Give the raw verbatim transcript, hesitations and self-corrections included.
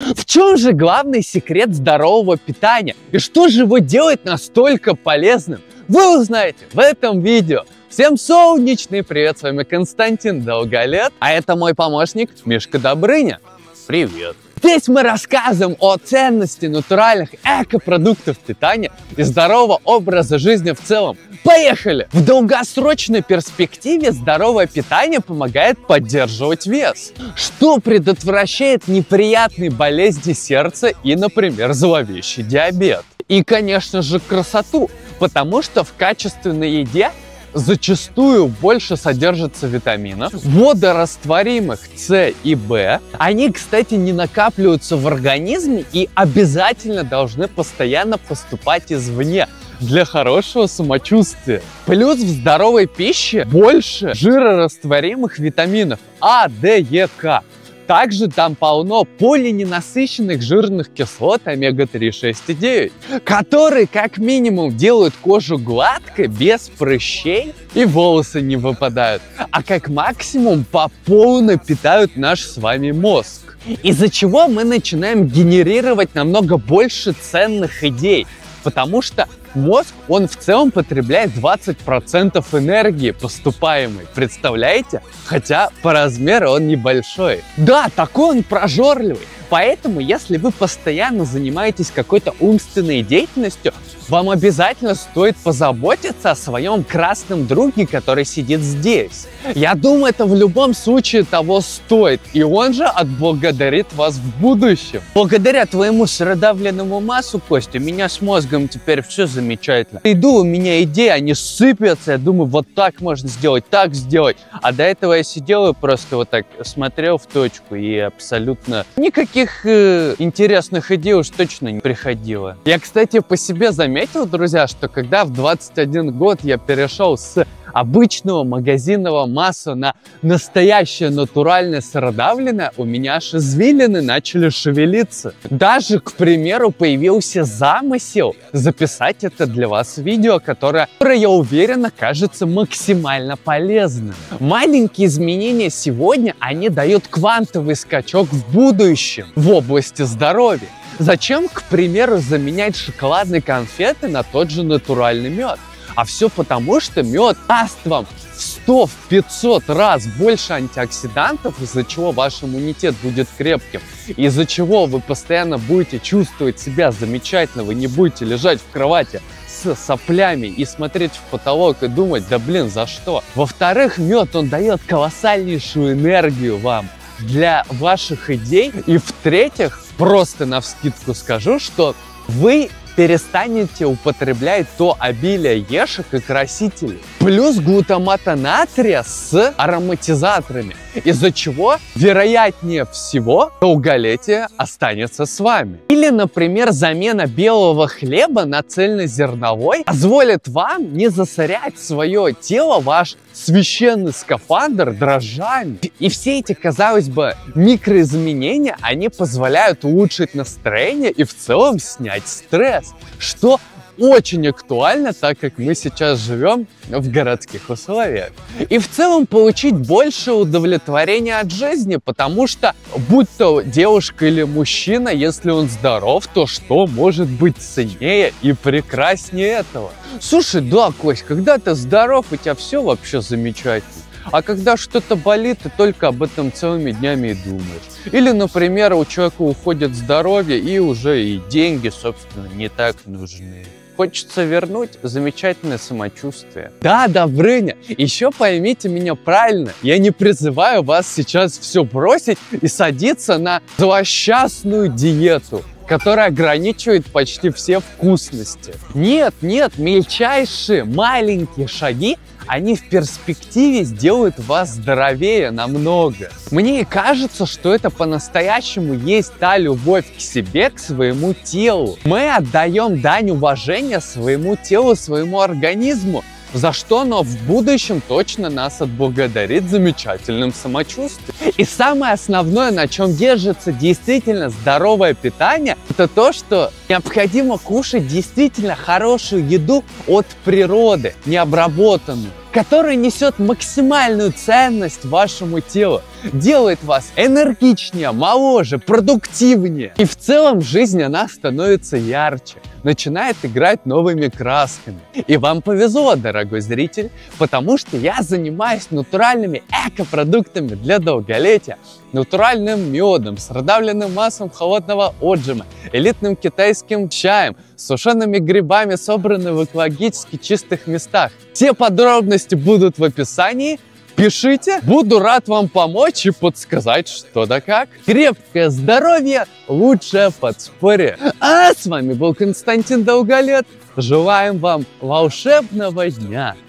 В чем же главный секрет здорового питания? И что же его делает настолько полезным? Вы узнаете в этом видео. Всем солнечный привет, с вами Константин Долголет, а это мой помощник Мишка Добрыня. Привет! Здесь мы рассказываем о ценности натуральных экопродуктов питания и здорового образа жизни в целом. Поехали! В долгосрочной перспективе здоровое питание помогает поддерживать вес, что предотвращает неприятные болезни сердца и, например, зловещий диабет. И, конечно же, красоту, потому что в качественной еде зачастую больше содержится витаминов, водорастворимых С и В. Они, кстати, не накапливаются в организме и обязательно должны постоянно поступать извне для хорошего самочувствия. Плюс в здоровой пище больше жирорастворимых витаминов А, Д, Е, К. Также там полно полиненасыщенных жирных кислот омега три, шесть и девять, которые как минимум делают кожу гладкой, без прыщей, и волосы не выпадают, а как максимум по полной питают наш с вами мозг. Из-за чего мы начинаем генерировать намного больше ценных идей, потому что мозг, он в целом потребляет двадцать процентов энергии поступаемой, представляете? Хотя по размеру он небольшой. Да, такой он прожорливый. Поэтому, если вы постоянно занимаетесь какой-то умственной деятельностью, вам обязательно стоит позаботиться о своем красном друге, который сидит здесь. Я думаю, это в любом случае того стоит, и он же отблагодарит вас в будущем. Благодаря твоему сыровдавленному массу, Костя, у меня с мозгом теперь все замечательно. Иду, у меня идеи, они сыпятся, я думаю, вот так можно сделать, так сделать. А до этого я сидел и просто вот так смотрел в точку, и абсолютно никаких э, интересных идей уж точно не приходило. Я, кстати, по себе заметил, друзья, что когда в двадцать один год я перешел с обычного магазинного масла на настоящее натуральное сыровдавленное, у меня аж извилины начали шевелиться. Даже, к примеру, появился замысел записать это для вас видео, которое, я уверен, кажется максимально полезным. Маленькие изменения сегодня, они дают квантовый скачок в будущем в области здоровья. Зачем, к примеру, заменять шоколадные конфеты на тот же натуральный мед? А все потому, что мед даст вам в сто — пятьсот раз больше антиоксидантов, из-за чего ваш иммунитет будет крепким, из-за чего вы постоянно будете чувствовать себя замечательно, вы не будете лежать в кровати с соплями и смотреть в потолок и думать, да блин, за что? Во-вторых, мед, он дает колоссальнейшую энергию вам для ваших идей. И в-третьих, просто навскидку скажу, что вы перестанете употреблять то обилие ешек и красителей, плюс глутамата натрия с ароматизаторами, из-за чего, вероятнее всего, долголетие останется с вами. Или, например, замена белого хлеба на цельнозерновой позволит вам не засорять свое тело, ваш священный скафандр, дрожжами. И все эти, казалось бы, микроизменения, они позволяют улучшить настроение и в целом снять стресс, что очень актуально, так как мы сейчас живем в городских условиях. И в целом получить больше удовлетворения от жизни, потому что, будь то девушка или мужчина, если он здоров, то что может быть ценнее и прекраснее этого? Слушай, да, Кость, когда ты здоров, у тебя все вообще замечательно. А когда что-то болит, ты только об этом целыми днями и думаешь. Или, например, у человека уходит здоровье, и уже и деньги, собственно, не так нужны. Хочется вернуть замечательное самочувствие. Да, Добрыня, еще поймите меня правильно, я не призываю вас сейчас все бросить и садиться на злосчастную диету, которая ограничивает почти все вкусности. Нет, нет, мельчайшие маленькие шаги, они в перспективе сделают вас здоровее намного. Мне кажется, что это по-настоящему есть та любовь к себе, к своему телу. Мы отдаем дань уважения своему телу, своему организму, за что оно в будущем точно нас отблагодарит замечательным самочувствием. И самое основное, на чем держится действительно здоровое питание, это то, что необходимо кушать действительно хорошую еду от природы, необработанную, которая несет максимальную ценность вашему телу. делает вас энергичнее, моложе, продуктивнее. И в целом жизнь, она становится ярче, начинает играть новыми красками. И вам повезло, дорогой зритель, потому что я занимаюсь натуральными экопродуктами для долголетия. Натуральным медом, с продавленным маслом холодного отжима, элитным китайским чаем, сушеными грибами, собранными в экологически чистых местах. Все подробности будут в описании. Пишите, буду рад вам помочь и подсказать, что да как. Крепкое здоровье – лучшее подспорье. А с вами был Константин Долголет. Желаем вам волшебного дня.